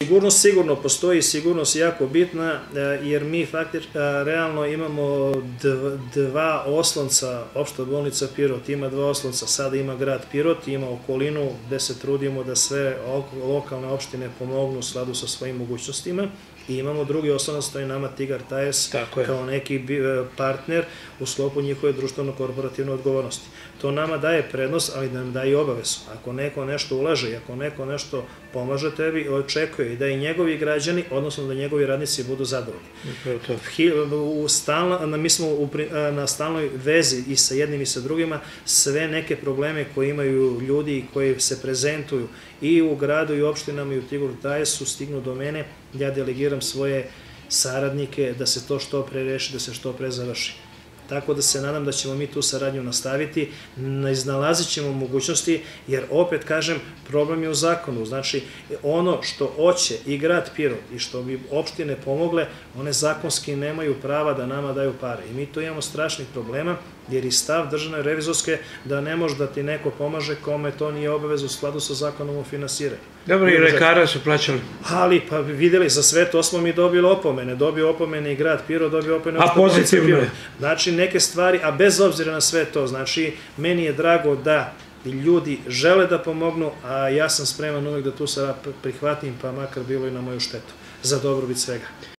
Sigurnost sigurno postoji, sigurnost je jako bitna, jer mi faktički realno imamo dva oslonca, opšta bolnica Pirot ima dva oslonca, sada ima grad Pirot, ima okolinu gde se trudimo da sve lokalne opštine pomognu u skladu sa svojim mogućnostima i imamo drugi oslonac, to je nama Tigar Tajes kao neki partner u sklopu njihove društveno-korporativne odgovornosti. To nama daje prednost, ali da nam daje i obavezu. Ako neko nešto ulaže i ako neko nešto pomaže tebi, očekuje i da i njegovi građani, odnosno da njegovi radnici budu zadovoljni. Mi smo na stalnoj vezi i sa jednim i sa drugima, sve neke probleme koje imaju ljudi koji se prezentuju i u gradu i u opštinama i u Tigru Tajesu stignu do mene, ja delegiram svoje saradnike da se to što pre reši, da se što pre završi. Tako da se nadam da ćemo mi tu saradnju nastaviti, iznalazit ćemo mogućnosti, jer opet kažem, problem je u zakonu. Znači, ono što hoće i grad Pirot i što bi opštine pomogle, one zakonski nemaju prava da nama daju pare. I mi tu imamo strašnih problema, jer i stav državne revizorske da ne može da ti neko pomaže kome to nije obavez u skladu sa zakonom o finansiranju. Dobro, i lekara su plaćali. Ali, pa videli, za sve to smo mi dobili opomene. Dobio opomene i grad Pirot, dobio opomene... A pozitivno je? Znači, neke stvari, a bez obzira na sve to, znači, meni je drago da ljudi žele da pomognu, a ja sam spreman uvek da tu sada prihvatim, pa makar bilo i na moju štetu, za dobrobit svega.